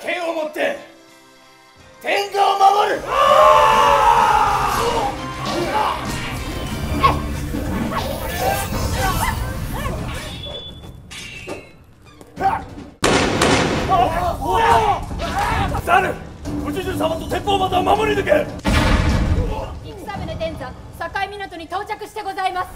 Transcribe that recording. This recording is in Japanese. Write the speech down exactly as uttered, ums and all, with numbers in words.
剣を持って天下を守る。猿、おじじゅ様と鉄砲旗を守り抜け。 戦船天山境港に到着してございます。